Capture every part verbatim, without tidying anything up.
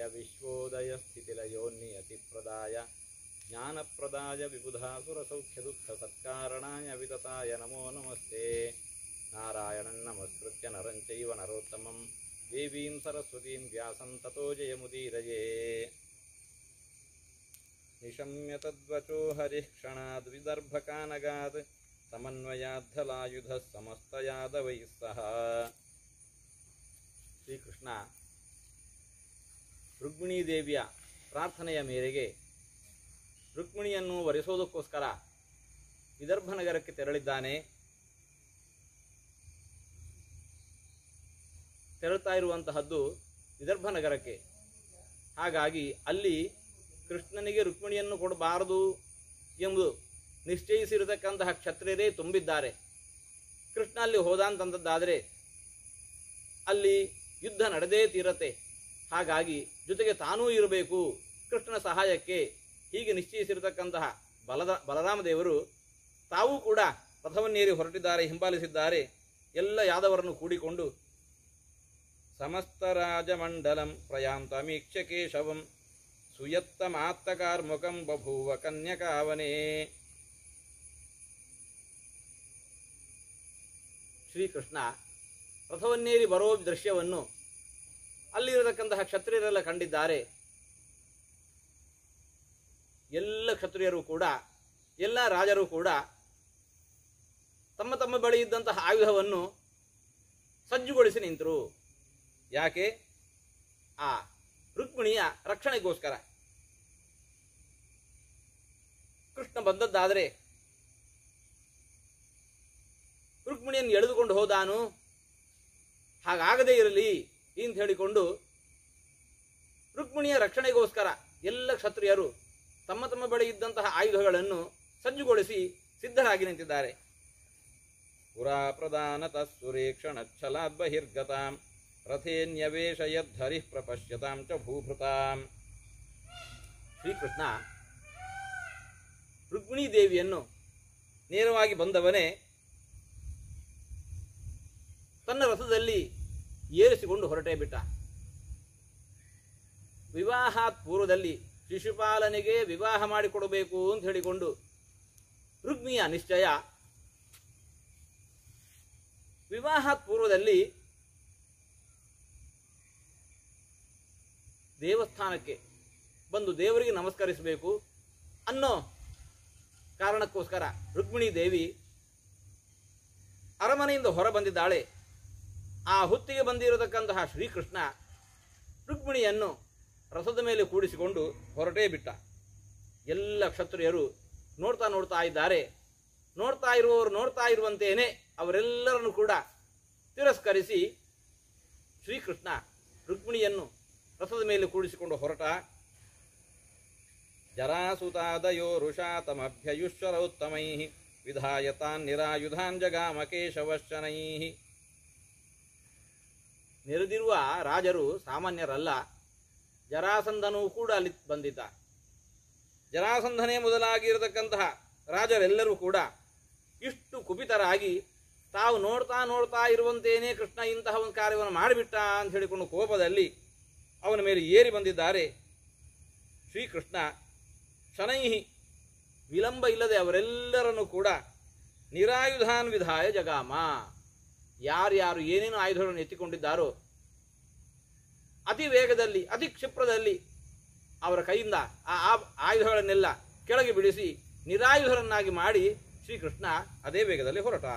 ವಿಶ್ವೋದಯ ಸ್ಥಿತಿಲಯೋನ್ನಿಯತಿಪ್ರದಾಯ ಜ್ಞಾನಪ್ರದಾಯ ವಿಬುಧಾಸುರಸೌಖ್ಯದುಃಖ ಸತ್ಕಾರಣಾಯ ವಿತತಾಯ ನಮೋ ನಮಸ್ತೆ. ನಾರಾಯಣಂ ನಮಸ್ಕೃತ್ಯ ನರಂ ಚೈವ ನರೋತ್ತಮಂ ದೇವೀಂ ಸರಸ್ವತೀಂ ವ್ಯಾಸಂ ತತೋ ಜಯಮುದೀರಯೇ. ನಿಶಮ್ಯ ತದ್ವಚೋ ಹರಿಃ ಕ್ಷಣಾದ್ ವಿದರ್ಭಕಾನಗಾತ್ ಸಮನ್ವಯಾದ್ಧಲಾಯುಧಃ ಸಮಸ್ತಯಾದವೈಃ ಸಹ. ಶ್ರೀಕೃಷ್ಣ ರುಕ್ಮಿಣೀ ದೇವಿಯ ಪ್ರಾರ್ಥನೆಯ ಮೇರೆಗೆ ರುಕ್ಮಿಣಿಯನ್ನು ವರಿಸೋದಕ್ಕೋಸ್ಕರ ವಿದರ್ಭ ನಗರಕ್ಕೆ ತೆರಳಿದ್ದಾನೆ. ತೆರಳುತ್ತಾ ಇರುವಂತಹದ್ದು ವಿದರ್ಭ ನಗರಕ್ಕೆ. ಹಾಗಾಗಿ ಅಲ್ಲಿ ಕೃಷ್ಣನಿಗೆ ರುಕ್ಮಿಣಿಯನ್ನು ಕೊಡಬಾರದು ಎಂಬುದು ನಿಶ್ಚಯಿಸಿರತಕ್ಕಂತಹ ಕ್ಷತ್ರಿಯರೇ ತುಂಬಿದ್ದಾರೆ. ಕೃಷ್ಣ ಅಲ್ಲಿ ಹೋದ ಅಂತಂದದ್ದಾದರೆ ಅಲ್ಲಿ ಯುದ್ಧ ನಡೆದೇ ತೀರತ್ತೆ. ಹಾಗಾಗಿ ಜೊತೆಗೆ ತಾನೂ ಇರಬೇಕು ಕೃಷ್ಣನ ಸಹಾಯಕ್ಕೆ. ಹೀಗೆ ನಿಶ್ಚಯಿಸಿರತಕ್ಕಂತಹ ಬಲದ ಬಲರಾಮದೇವರು ತಾವೂ ಕೂಡ ರಥವನ್ನೇರಿ ಹೊರಟಿದ್ದಾರೆ, ಹಿಂಬಾಲಿಸಿದ್ದಾರೆ. ಎಲ್ಲ ಯಾದವರನ್ನು ಕೂಡಿಕೊಂಡು ಸಮಸ್ತ ರಾಜಮಂಡಲಂ ಪ್ರಯಾಂತಮೀಕ್ಷ್ಯ ಕೇಶವಂ ಸುಯತ್ತಮಾತ್ತಕಾರ್ಮುಕಂ ಬಭೂವ ಕನ್ಯಕಾವನೇ. ಶ್ರೀಕೃಷ್ಣ ರಥವನ್ನೇರಿ ಬರೋ ದೃಶ್ಯವನ್ನು ಅಲ್ಲಿರತಕ್ಕಂತಹ ಕ್ಷತ್ರಿಯರೆಲ್ಲ ಕಂಡಿದ್ದಾರೆ. ಎಲ್ಲ ಕ್ಷತ್ರಿಯರು ಕೂಡ, ಎಲ್ಲ ರಾಜರು ಕೂಡ ತಮ್ಮ ತಮ್ಮ ಬಳಿ ಇದ್ದಂತಹ ಆಯುಧವನ್ನು ಸಜ್ಜುಗೊಳಿಸಿ ನಿಂತರು. ಯಾಕೆ? ಆ ರುಕ್ಮಿಣಿಯ ರಕ್ಷಣೆಗೋಸ್ಕರ. ಕೃಷ್ಣ ಬಂದದ್ದಾದರೆ ರುಕ್ಮಿಣಿಯನ್ನು ಎಳೆದುಕೊಂಡು ಹೋದಾನು, ಹಾಗಾಗದೇ ಇರಲಿ ಅಂತ ಹೇಳಿಕೊಂಡು ರುಕ್ಮಿಣಿಯ ರಕ್ಷಣೆಗೋಸ್ಕರ ಎಲ್ಲ ಕ್ಷತ್ರಿಯರು ತಮ್ಮ ತಮ್ಮ ಬಳಿ ಇದ್ದಂತಹ ಆಯುಧಗಳನ್ನು ಸಜ್ಜುಗೊಳಿಸಿ ಸಿದ್ಧರಾಗಿ ನಿಂತಿದ್ದಾರೆ. ಪುರಾ ಪ್ರಧಾನತಃ ಸುರೇಕ್ಷಣಚ್ಛಲಾದ್ ಬಹಿರ್ಗತಾಂ ರಥೇನ್ಯವೇಶಯದ್ಧರಿಃ ಪ್ರಪಶ್ಯತಾಂ ಚ ಭೂಭೃತಾಂ. ಶ್ರೀಕೃಷ್ಣ ರುಕ್ಮಿಣೀ ದೇವಿಯನ್ನು ನೇರವಾಗಿ ಬಂದವನೇ ತನ್ನ ರಥದಲ್ಲಿ ಏರಿಸಿಕೊಂಡು ಹೊರಟೇ ಬಿಟ್ಟ. ವಿವಾಹಾತ್ ಪೂರ್ವದಲ್ಲಿ ಶಿಶುಪಾಲನಿಗೆ ವಿವಾಹ ಮಾಡಿಕೊಡಬೇಕು ಅಂತ ಹೇಳಿಕೊಂಡು ರುಕ್ಮಿಣಿಯ ನಿಶ್ಚಯ. ವಿವಾಹಾತ್ ಪೂರ್ವದಲ್ಲಿ ದೇವಸ್ಥಾನಕ್ಕೆ ಬಂದು ದೇವರಿಗೆ ನಮಸ್ಕರಿಸಬೇಕು ಅನ್ನೋ ಕಾರಣಕ್ಕೋಸ್ಕರ ರುಕ್ಮಿಣೀ ದೇವಿ ಅರಮನೆಯಿಂದ ಹೊರ ಬಂದಿದ್ದಾಳೆ. ಆ ಹೊತ್ತಿಗೆ ಬಂದಿರತಕ್ಕಂತಹ ಶ್ರೀಕೃಷ್ಣ ರುಕ್ಮಿಣಿಯನ್ನು ರಥದ ಮೇಲೆ ಕೂಡಿಸಿಕೊಂಡು ಹೊರಟೇ ಬಿಟ್ಟ. ಎಲ್ಲ ಕ್ಷತ್ರಿಯರು ನೋಡ್ತಾ ನೋಡ್ತಾ ಇದ್ದಾರೆ. ನೋಡ್ತಾ ಇರುವವರು ನೋಡ್ತಾ ಇರುವಂತೇನೆ ಅವರೆಲ್ಲರನ್ನು ಕೂಡ ತಿರಸ್ಕರಿಸಿ ಶ್ರೀಕೃಷ್ಣ ರುಕ್ಮಿಣಿಯನ್ನು ರಥದ ಮೇಲೆ ಕೂಡಿಸಿಕೊಂಡು ಹೊರಟ. ಜರಾಸುತಾದಯೋ ರುಷಾತಮಭ್ಯಯುಶ್ವರೌತ್ತಮೈ ವಿಧಾಯತಾನ್ ನಿರಾಯುಧಾನ್ ಜಗಾಮ ಕೇಶವಶನೈ. ನೆರೆದಿರುವ ರಾಜರು ಸಾಮಾನ್ಯರಲ್ಲ. ಜರಾಸಂಧನೂ ಕೂಡ ಅಲ್ಲಿ ಬಂದಿದ್ದ. ಜರಾಸಂಧನೇ ಮೊದಲಾಗಿರತಕ್ಕಂತಹ ರಾಜರೆಲ್ಲರೂ ಕೂಡ ಇಷ್ಟು ಕುಪಿತರಾಗಿ ತಾವು ನೋಡ್ತಾ ನೋಡ್ತಾ ಇರುವಂತೇನೆ ಕೃಷ್ಣ ಇಂತಹ ಒಂದು ಕಾರ್ಯವನ್ನು ಮಾಡಿಬಿಟ್ಟ ಅಂತ ಹೇಳಿಕೊಂಡು ಕೋಪದಲ್ಲಿ ಅವನ ಮೇಲೆ ಏರಿ ಬಂದಿದ್ದಾರೆ. ಶ್ರೀಕೃಷ್ಣ ಶನೈಹಿ ವಿಳಂಬ ಇಲ್ಲದೆ ಅವರೆಲ್ಲರನ್ನು ಕೂಡ ನಿರಾಯುಧಾನ್ ವಿಧಾಯ ಜಗಾಮ. ಯಾರ್ಯಾರು ಏನೇನು ಆಯುಧಗಳನ್ನು ಎತ್ತಿಕೊಂಡಿದ್ದಾರೋ ಅತಿ ವೇಗದಲ್ಲಿ ಅತಿ ಕ್ಷಿಪ್ರದಲ್ಲಿ ಅವರ ಕೈಯಿಂದ ಆ ಆಯುಧಗಳನ್ನೆಲ್ಲ ಕೆಳಗೆ ಬಿಡಿಸಿ ನಿರಾಯುಧರನ್ನಾಗಿ ಮಾಡಿ ಶ್ರೀಕೃಷ್ಣ ಅದೇ ವೇಗದಲ್ಲಿ ಹೊರಟ.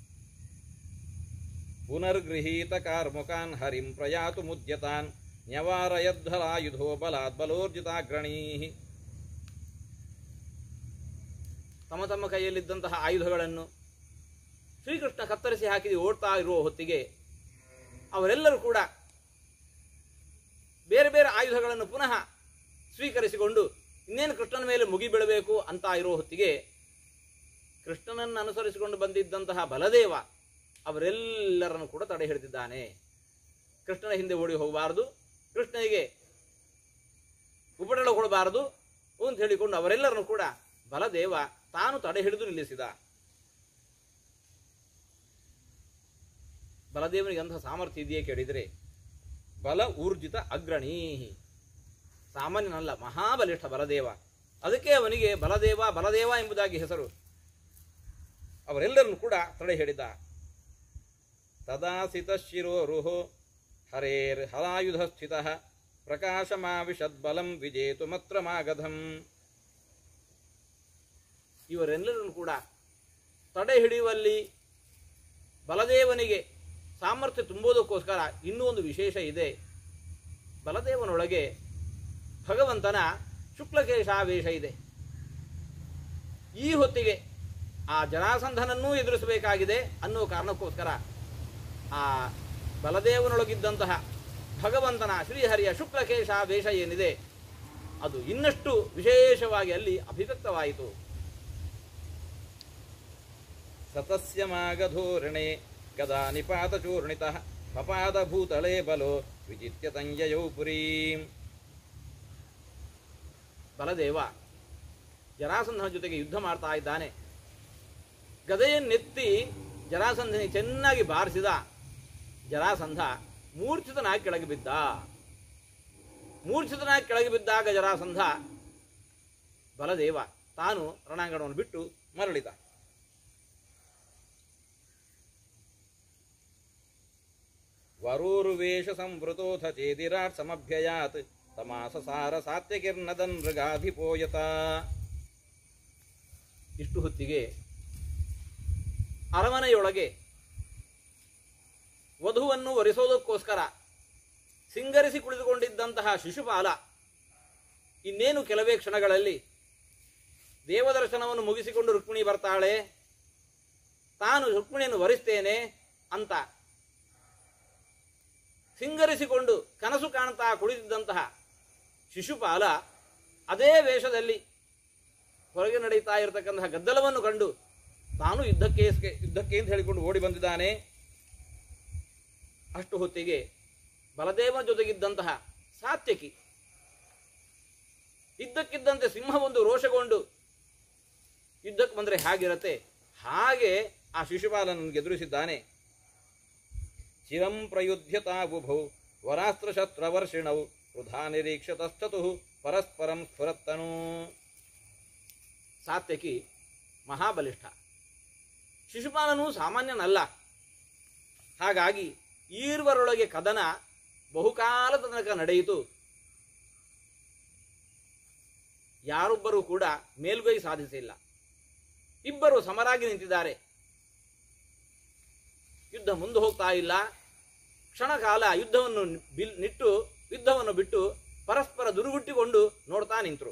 ಪುನರ್ಗೃಹೀತ ಕಾರ್ಮುಕಾನ್ ಹರಿಂ ಪ್ರಯಾತು ಮುದ್ಯತಾನ್ ನ್ಯವಾರಯದ್ಧಲಾಯುಧೋ ಬಲಾತ್ ಬಲೋರ್ಜಿತಾಗ್ರಣೀ. ತಮ್ಮ ತಮ್ಮ ಕೈಯಲ್ಲಿದ್ದಂತಹ ಆಯುಧಗಳನ್ನು ಶ್ರೀಕೃಷ್ಣ ಕತ್ತರಿಸಿ ಹಾಕಿ ಓಡ್ತಾ ಇರುವ ಹೊತ್ತಿಗೆ ಅವರೆಲ್ಲರೂ ಕೂಡ ಬೇರೆ ಬೇರೆ ಆಯುಧಗಳನ್ನು ಪುನಃ ಸ್ವೀಕರಿಸಿಕೊಂಡು ಇನ್ನೇನು ಕೃಷ್ಣನ ಮೇಲೆ ಮುಗಿಬೀಳಬೇಕು ಅಂತ ಇರೋ ಹೊತ್ತಿಗೆ ಕೃಷ್ಣನನ್ನು ಅನುಸರಿಸಿಕೊಂಡು ಬಂದಿದ್ದಂತಹ ಬಲದೇವ ಅವರೆಲ್ಲರನ್ನು ಕೂಡ ತಡೆ ಹಿಡಿದಿದ್ದಾನೆ. ಕೃಷ್ಣನ ಹಿಂದೆ ಓಡಿ ಹೋಗಬಾರದು, ಕೃಷ್ಣನಿಗೆ ಉಪಟಳ ಕೊಡಬಾರದು ಅಂತ ಹೇಳಿಕೊಂಡು ಅವರೆಲ್ಲರನ್ನು ಕೂಡ ಬಲದೇವ ತಾನು ತಡೆ ಹಿಡಿದು ನಿಲ್ಲಿಸಿದ. ಬಲದೇವನಿಗೆ ಅಂತಹ ಸಾಮರ್ಥ್ಯ ಇದೆಯೇ ಕೇಳಿದರೆ ಬಲ ಊರ್ಜಿತ ಅಗ್ರಣೀ. ಸಾಮಾನ್ಯನಲ್ಲ, ಮಹಾಬಲಿಷ್ಠ ಬಲದೇವ. ಅದಕ್ಕೆ ಅವನಿಗೆ ಬಲದೇವ ಬಲದೇವ ಎಂಬುದಾಗಿ ಹೆಸರು. ಅವರೆಲ್ಲರನ್ನು ಕೂಡ ತಡೆ ಹಿಡಿದ. ತದಾಸಿತ ಶಿರೋರುಹೋ ಹರೇರ್ ಹಲಾಯುಧ ಸ್ಥಿತ ಪ್ರಕಾಶಮಾವಿಷದ್ಬಲಂ ವಿಜೇತು ಮತ್ರ ಮಾಗಧಂ. ಇವರೆಲ್ಲರನ್ನು ಕೂಡ ತಡೆ ಹಿಡಿಯುವಲ್ಲಿ ಬಲದೇವನಿಗೆ ಸಾಮರ್ಥ್ಯ ತುಂಬುವುದಕ್ಕೋಸ್ಕರ ಇನ್ನೂ ಒಂದು ವಿಶೇಷ ಇದೆ. ಬಲದೇವನೊಳಗೆ ಭಗವಂತನ ಶುಕ್ಲಕೇಶಾವೇಶ ಇದೆ. ಈ ಹೊತ್ತಿಗೆ ಆ ಜರಾಸಂಧನನ್ನೂ ಎದುರಿಸಬೇಕಾಗಿದೆ ಅನ್ನೋ ಕಾರಣಕ್ಕೋಸ್ಕರ ಆ ಬಲದೇವನೊಳಗಿದ್ದಂತಹ ಭಗವಂತನ ಶ್ರೀಹರಿಯ ಶುಕ್ಲಕೇಶಾವೇಶ ಏನಿದೆ ಅದು ಇನ್ನಷ್ಟು ವಿಶೇಷವಾಗಿ ಅಲ್ಲಿ ಅಭಿವ್ಯಕ್ತವಾಯಿತು. ಸತಸ್ಯ ಮಾಗಧೋರಣೆ ಗದಾ ನಿಪಾತ ಚೂರ್ಣಿತ ಪಪಾದ ಭೂತಳೇ ಬಲೋ ವಿಜಿತ್ಯ ತಂಜಯೌ ಪುರೀಂ. ಬಲದೇವ ಜರಾಸಂಧನ ಜೊತೆಗೆ ಯುದ್ಧ ಮಾಡ್ತಾ ಇದ್ದಾನೆ. ಗದೆಯನ್ನೆತ್ತಿ ಜರಾಸಂಧನಿಗೆ ಚೆನ್ನಾಗಿ ಬಾರಿಸಿದ. ಜರಾಸಂಧ ಮೂರ್ಛಿತನಾಗಿ ಕೆಳಗೆ ಬಿದ್ದ. ಮೂರ್ಛಿತನಾಗಿ ಕೆಳಗೆ ಬಿದ್ದಾಗ ಜರಾಸಂಧ ಬಲದೇವ ತಾನು ರಣಾಂಗಣವನ್ನು ಬಿಟ್ಟು ಮರಳಿದ. ವರೂರುವೇಷ ಸಂವೃತೋಥ ಚೇದಿರಾಟ್ ಸಮಭ್ಯಯಾತ್ ತಮಾಸಸಾರ ಸಾತ್ಯಕಿರ್ನದನ್ ಮೃಗಾಧಿಪೋಯತ. ಇಷ್ಟು ಹೊತ್ತಿಗೆ ಅರಮನೆಯೊಳಗೆ ವಧುವನ್ನು ವರಿಸೋದಕ್ಕೋಸ್ಕರ ಸಿಂಗರಿಸಿ ಕುಳಿತುಕೊಂಡಿದ್ದಂತಹ ಶಿಶುಪಾಲ ಇನ್ನೇನು ಕೆಲವೇ ಕ್ಷಣಗಳಲ್ಲಿ ದೇವದರ್ಶನವನ್ನು ಮುಗಿಸಿಕೊಂಡು ರುಕ್ಮಿಣಿ ಬರ್ತಾಳೆ, ತಾನು ರುಕ್ಮಿಣಿಯನ್ನು ವರಿಸ್ತೇನೆ ಅಂತ ಸಿಂಗರಿಸಿಕೊಂಡು ಕನಸು ಕಾಣ್ತಾ ಕುಳಿತಿದ್ದಂತಹ ಶಿಶುಪಾಲ ಅದೇ ವೇಷದಲ್ಲಿ ಹೊರಗೆ ನಡೀತಾ ಇರತಕ್ಕಂತಹ ಗದ್ದಲವನ್ನು ಕಂಡು ತಾನು ಯುದ್ಧಕ್ಕೆ ಯುದ್ಧಕ್ಕೆ ಅಂತ ಹೇಳಿಕೊಂಡು ಓಡಿ ಬಂದಿದ್ದಾನೆ. ಅಷ್ಟು ಹೊತ್ತಿಗೆ ಬಲದೇವನ ಜೊತೆಗಿದ್ದಂತಹ ಸಾತ್ಯಕಿ ಇದ್ದಕ್ಕಿದ್ದಂತೆ ಸಿಂಹವೊಂದು ರೋಷಗೊಂಡು ಯುದ್ಧಕ್ಕೆ ಬಂದರೆ ಹೇಗಿರತ್ತೆ ಹಾಗೆ ಆ ಶಿಶುಪಾಲನನ್ನು ಎದುರಿಸಿದ್ದಾನೆ. ಚಿರಂ ಪ್ರಯುಧ್ಯತಾಬುಭೌ ವರಾಸ್ತ್ರಶಸ್ತ್ರವರ್ಷಿಣೌ ವೃಧಾ ನಿರೀಕ್ಷತಸ್ತತು ಪರಸ್ಪರಂ ಸ್ಫುರತ್ತನು. ಸಾತ್ಯಕಿ ಮಹಾಬಲಿಷ್ಠ, ಶಿಶುಪಾಲನೂ ಸಾಮಾನ್ಯನಲ್ಲ. ಹಾಗಾಗಿ ಈರ್ವರೊಳಗೆ ಕದನ ಬಹುಕಾಲದ ತನಕ ನಡೆಯಿತು. ಯಾರೊಬ್ಬರೂ ಕೂಡ ಮೇಲುಗೈ ಸಾಧಿಸಿಲ್ಲ. ಇಬ್ಬರು ಸಮರಾಗಿ ನಿಂತಿದ್ದಾರೆ. ಯುದ್ಧ ಮುಂದೆ ಹೋಗ್ತಾ ಇಲ್ಲ. ಕ್ಷಣಕಾಲ ಯುದ್ಧವನ್ನು ಬಿಲ್ ನಿಟ್ಟು ಯುದ್ಧವನ್ನು ಬಿಟ್ಟು ಪರಸ್ಪರ ದುರುಗುಟ್ಟಿಕೊಂಡು ನೋಡ್ತಾ ನಿಂತರು.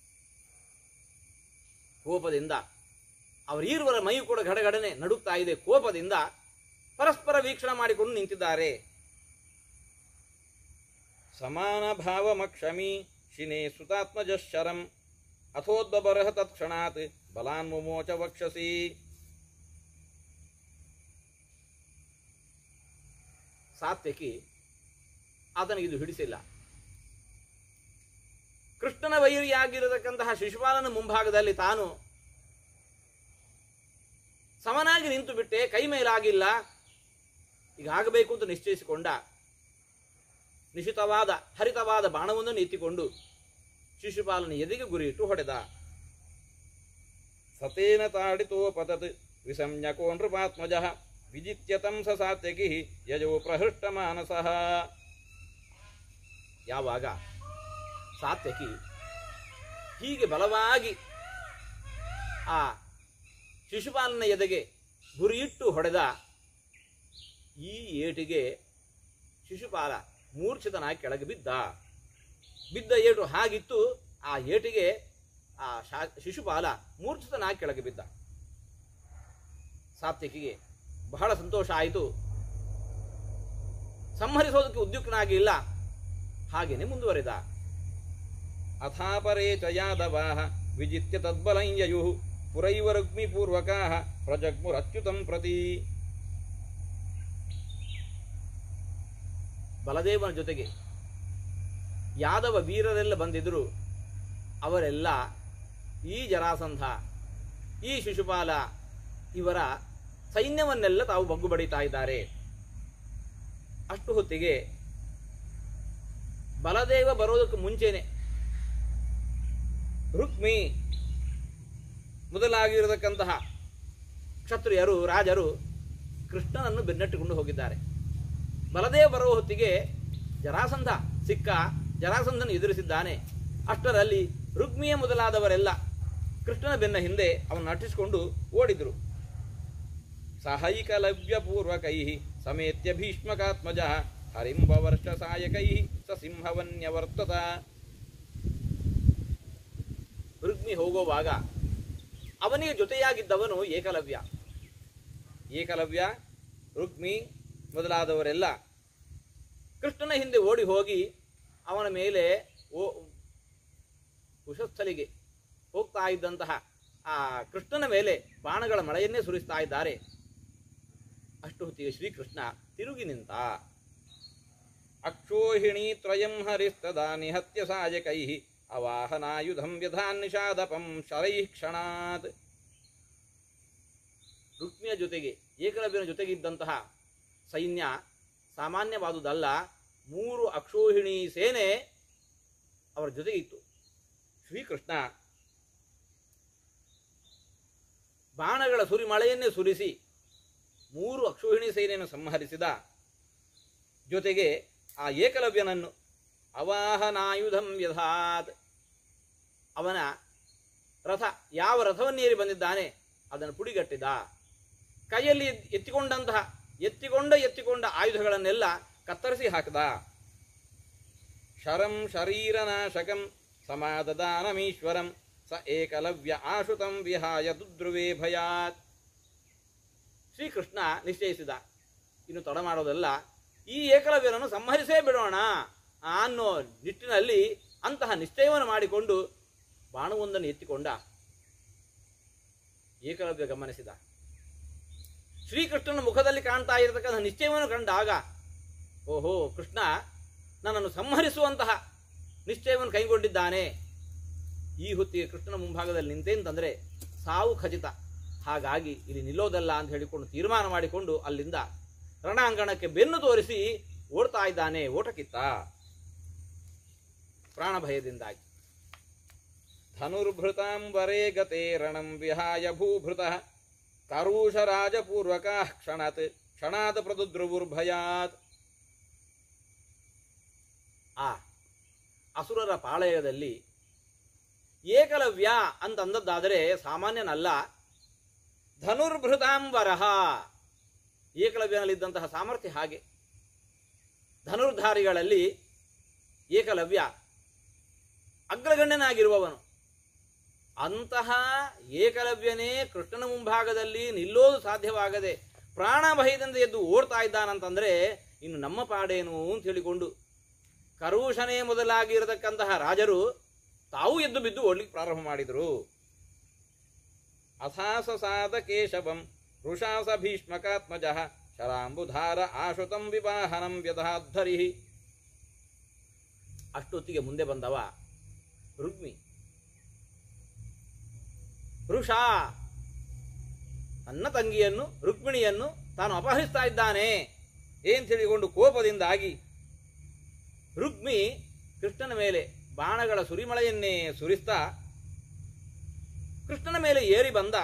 ಕೋಪದಿಂದ ಅವರೀರ್ವರ ಮೈ ಕೂಡ ಗಡಗಡನೆ ನಡುಗ್ತಾ ಇದೆ. ಕೋಪದಿಂದ ಪರಸ್ಪರ ವೀಕ್ಷಣೆ ಮಾಡಿಕೊಂಡು ನಿಂತಿದ್ದಾರೆ. ಸಮಾನ ಭಾವಮಕ್ಷಮಿ ಶಿನೇ ಸುತಾತ್ಮಜಶರಂ ಅಥೋದ್ಬರಹ ತತ್ಕ್ಷಣಾತ್ ಬಲಾನ್ಮುಮೋಚ ವಕ್ಷಸಿ. ಸಾತ್ಯಕಿ ಆತನಿಗಿದು ಹಿಡಿಸಿಲ್ಲ. ಕೃಷ್ಣನ ವೈರಿಯಾಗಿರತಕ್ಕಂತಹ ಶಿಶುಪಾಲನ ಮುಂಭಾಗದಲ್ಲಿ ತಾನು ಸಮನಾಗಿ ನಿಂತು ಬಿಟ್ಟೆ, ಕೈ ಮೇಲಾಗಿಲ್ಲ. ಈಗ ಆಗಬೇಕು ಅಂತ ನಿಶ್ಚಯಿಸಿಕೊಂಡ. ನಿಶಿತವಾದ ಹರಿತವಾದ ಬಾಣವನ್ನು ಎತ್ತಿಕೊಂಡು ಶಿಶುಪಾಲನ ಎದೆಗೆ ಗುರಿಯಿಟ್ಟು ಹೊಡೆದ. ಸತೇನ ತಾಡಿತೋಪತತ್ ವಿಸಂಜ್ಞಕೋ ನೃಪಾತ್ಮಜ ವಿಜಿತ್ಯತಂ ಸ ಸಾತ್ಯಕಿ ಯಜೋ ಪ್ರಹೃಷ್ಟ ಮಾನಸಃ. ಯಾವಾಗ ಸಾತ್ಯಕಿ ಹೀಗೆ ಬಲವಾಗಿ ಆ ಶಿಶುಪಾಲನ ಎದೆಗೆ ಗುರಿಯಿಟ್ಟು ಹೊಡೆದ, ಈ ಏಟಿಗೆ ಶಿಶುಪಾಲ ಮೂರ್ಛಿತನಾಗಿ ಕೆಳಗೆ ಬಿದ್ದ. ಬಿದ್ದ ಏಟು ಹಾಗಿತ್ತು. ಆ ಏಟಿಗೆ ಆ ಶಿಶುಪಾಲ ಮೂರ್ಛಿತನಾಗಿ ಕೆಳಗೆ ಬಿದ್ದ. ಸಾತ್ಯಕಿಗೆ ಬಹಳ ಸಂತೋಷ ಆಯಿತು. ಸಂಹರಿಸೋದಕ್ಕೆ ಉದ್ಯುಕ್ತನಾಗಿ ಇಲ್ಲ. ಹಾಗೇನೆ ಮುಂದುವರೆದ. ಅಥಾಪರೇ ಚ ಯಾದವಾಃ ವಿಜಿತ್ಯ ತದ್ಬಲಂ ಯಯುಃ ಪುರೈವ ರುಗ್ಮಿಪೂರ್ವಕಾಃ ಪ್ರಜಗ್ಮುರಚ್ಯುತಂ ಪ್ರತಿ. ಬಲದೇವನ ಜೊತೆಗೆ ಯಾದವ ವೀರರೆಲ್ಲ ಬಂದಿದ್ರು. ಅವರೆಲ್ಲ ಈ ಜರಾಸಂಧ, ಈ ಶಿಶುಪಾಲ ಇವರ ಸೈನ್ಯವನ್ನೆಲ್ಲ ತಾವು ಬಗ್ಗು ಬಡಿತಾ ಇದ್ದಾರೆ. ಅಷ್ಟು ಹೊತ್ತಿಗೆ ಬಲದೇವ ಬರೋದಕ್ಕೆ ಮುಂಚೆನೆ ರುಕ್ಮಿ ಮೊದಲಾಗಿರತಕ್ಕಂತಹ ಕ್ಷತ್ರಿಯರು ರಾಜರು ಕೃಷ್ಣನನ್ನು ಬೆನ್ನಟ್ಟಿಕೊಂಡು ಹೋಗಿದ್ದಾರೆ. ಬಲದೇವ ಬರುವ ಹೊತ್ತಿಗೆ ಜರಾಸಂಧ ಸಿಕ್ಕ, ಜರಾಸಂಧನ ಎದುರಿಸಿದ್ದಾನೆ. ಅಷ್ಟರಲ್ಲಿ ರುಕ್ಮಿಯ ಮೊದಲಾದವರೆಲ್ಲ ಕೃಷ್ಣನ ಬೆನ್ನ ಹಿಂದೆ ಅವನು ನಟಿಸಿಕೊಂಡು ಓಡಿದರು. ಸಹೈಕಲವ್ಯ ಪೂರ್ವಕೈ ಸಮೇತ್ಯ ಭೀಷ್ಮಕಾತ್ಮಜ ಹರಿಂಬವರ್ಷ ಸಾಯಕೈ ಸಸಿಂಹವನ್ಯವರ್ತತ. ರುಕ್ಮಿ ಹೋಗುವಾಗ ಅವನಿಗೆ ಜೊತೆಯಾಗಿದ್ದವನು ಏಕಲವ್ಯ. ಏಕಲವ್ಯ, ರುಕ್ಮಿ ಮೊದಲಾದವರೆಲ್ಲ ಕೃಷ್ಣನ ಹಿಂದೆ ಓಡಿ ಹೋಗಿ ಅವನ ಮೇಲೆ ಓ ಕುಶಸ್ಥಲಿಗೆ ಹೋಗ್ತಾ ಇದ್ದಂತಹ ಆ ಕೃಷ್ಣನ ಮೇಲೆ ಬಾಣಗಳ ಮಳೆಯನ್ನೇ ಸುರಿಸ್ತಾ ಇದ್ದಾರೆ. ಅಷ್ಟು ಹೊತ್ತಿಗೆ ಶ್ರೀಕೃಷ್ಣ ತಿರುಗಿ ನಿಂತ. ಅಕ್ಷೋಹಿಣಿ ತ್ರಯಂ ಹರಿಸ್ತದಾ ನಿಹತ್ಯ ಸಾಯಕೈ ಅವಾಹನಾಯುಧಂ ವ್ಯಧಾನ್ ನಿಷಾದಪಂ ಶರೈ ಕ್ಷಣಾತ್. ರುಕ್ಮಿಯ ಜೊತೆಗೆ ಏಕಲವ್ಯನ ಜೊತೆಗಿದ್ದಂತಹ ಸೈನ್ಯ ಸಾಮಾನ್ಯವಾದುದಲ್ಲ. ಮೂರು ಅಕ್ಷೋಹಿಣಿ ಸೇನೆ ಅವರ ಜೊತೆಗಿತ್ತು. ಶ್ರೀಕೃಷ್ಣ ಬಾಣಗಳ ಸುರಿಮಳೆಯನ್ನೇ ಸುರಿಸಿ ಮೂರು ಅಕ್ಷೋಹಿಣಿ ಸೇನೆಯನ್ನು ಸಂಹರಿಸಿದ. ಜೊತೆಗೆ ಆ ಏಕಲವ್ಯನನ್ನು ಅವಾಹನಾಯುಧಂ ವ್ಯಧಾತ್, ಅವನ ರಥ ಯಾವ ರಥವನ್ನೇರಿ ಬಂದಿದ್ದಾನೆ ಅದನ್ನು ಪುಡಿಗಟ್ಟಿದ. ಕೈಯಲ್ಲಿ ಎತ್ತಿಕೊಂಡಂತಹ ಎತ್ತಿಕೊಂಡ ಎತ್ತಿಕೊಂಡ ಆಯುಧಗಳನ್ನೆಲ್ಲ ಕತ್ತರಿಸಿ ಹಾಕಿದ. ಶರಂ ಶರೀರನಾಶಕಂ ಸಮಾದದಾನಮೀಶ್ವರಂ ಸ ಏಕಲವ್ಯ ಆಶುತಂ ವಿಹಾಯ ದುದ್ರುವೇ ಭಯಾತ್. ಶ್ರೀಕೃಷ್ಣ ನಿಶ್ಚಯಿಸಿದ, ಇನ್ನು ತಡ ಮಾಡೋದಲ್ಲ, ಈ ಏಕಲವ್ಯನನ್ನು ಸಂಹರಿಸೇ ಬಿಡೋಣ ಅನ್ನೋ ನಿಟ್ಟಿನಲ್ಲಿ ಅಂತಹ ನಿಶ್ಚಯವನ್ನು ಮಾಡಿಕೊಂಡು ಬಾಣವೊಂದನ್ನು ಎತ್ತಿಕೊಂಡ. ಏಕಲವ್ಯ ಗಮನಿಸಿದ. ಶ್ರೀಕೃಷ್ಣನ ಮುಖದಲ್ಲಿ ಕಾಣ್ತಾ ಇರತಕ್ಕಂಥ ನಿಶ್ಚಯವನ್ನು ಕಂಡಾಗ, ಓಹೋ, ಕೃಷ್ಣ ನನ್ನನ್ನು ಸಂಹರಿಸುವಂತಹ ನಿಶ್ಚಯವನ್ನು ಕೈಗೊಂಡಿದ್ದಾನೆ. ಈ ಹೊತ್ತಿಗೆ ಕೃಷ್ಣನ ಮುಂಭಾಗದಲ್ಲಿ ನಿಂತೇಂತಂದರೆ ಸಾವು ಖಚಿತ, ಹಾಗಾಗಿ ಇಲ್ಲಿ ನಿಲ್ಲೋದಲ್ಲ ಅಂತ ಹೇಳಿಕೊಂಡು ತೀರ್ಮಾನ ಮಾಡಿಕೊಂಡು ಅಲ್ಲಿಂದ ರಣಾಂಗಣಕ್ಕೆ ಬೆನ್ನು ತೋರಿಸಿ ಓಡ್ತಾ ಇದ್ದಾನೆ. ಓಟಕ್ಕಿತ್ತ ಪ್ರಾಣ ಭಯದಿಂದಾಗಿ. ಧನುರ್ಭೃತಾಂಬರೇ ಗತೆ ರಣಂ ವಿಹಾಯ ಭೂಭೃತಃ ಕರೂಷ ರಾಜಪೂರ್ವಕ ಕ್ಷಣಾತ್ ಕ್ಷಣಾತ್ ಪ್ರದುದ್ರುವುರ್ಭಯಾತ್. ಆ ಅಸುರರ ಪಾಳಯದಲ್ಲಿ ಏಕಲವ್ಯ ಅಂತಂದದ್ದಾದರೆ ಸಾಮಾನ್ಯನಲ್ಲ. ಧನುರ್ಭೃತಾಂಬರಃ, ಏಕಲವ್ಯನಲ್ಲಿದ್ದಂತಹ ಸಾಮರ್ಥ್ಯ ಹಾಗೆ. ಧನುರ್ಧಾರಿಗಳಲ್ಲಿ ಏಕಲವ್ಯ ಅಗ್ರಗಣ್ಯನಾಗಿರುವವನು. ಅಂತಹ ಏಕಲವ್ಯನೇ ಕೃಷ್ಣನ ಮುಂಭಾಗದಲ್ಲಿ ನಿಲ್ಲೋದು ಸಾಧ್ಯವಾಗದೆ ಪ್ರಾಣ ಭಯದಿಂದ ಎದ್ದು ಓಡ್ತಾ ಇದ್ದಾನಂತಂದರೆ ಇನ್ನು ನಮ್ಮ ಪಾಡೇನು ಅಂತ ಹೇಳಿಕೊಂಡು ಕರೂಷನೇ ಮೊದಲಾಗಿರತಕ್ಕಂತಹ ರಾಜರು ತಾವು ಎದ್ದು ಬಿದ್ದು ಓಡ್ಲಿಕ್ಕೆ ಪ್ರಾರಂಭ ಮಾಡಿದರು. ಅಥಾಸಸಾದ ಕೇಶವಂ ಋಷಾಸ ಭೀಷ್ಮಕಾತ್ಮಜ ಶರಾಂಬುಧಾರ ಆಶುತಂ ವಿವಾಹನಂ ವ್ಯಧಾಧರಿ. ಅಷ್ಟೊತ್ತಿಗೆ ಮುಂದೆ ಬಂದವ ರುಕ್ಮಿ. ಋಷಾ ತನ್ನ ತಂಗಿಯನ್ನು ರುಕ್ಮಿಣಿಯನ್ನು ತಾನು ಅಪಹರಿಸ್ತಾ ಇದ್ದಾನೆ ಏನ್ ತಿಳಿಕೊಂಡು ಕೋಪದಿಂದಾಗಿ ರುಕ್ಮಿ ಕೃಷ್ಣನ ಮೇಲೆ ಬಾಣಗಳ ಸುರಿಮಳೆಯನ್ನೇ ಸುರಿಸ್ತಾ ಕೃಷ್ಣನ ಮೇಲೆ ಏರಿ ಬಂದ.